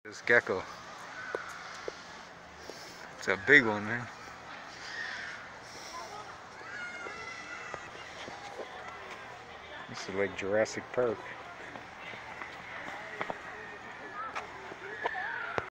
This gecko. It's a big one, man. This is like Jurassic Park.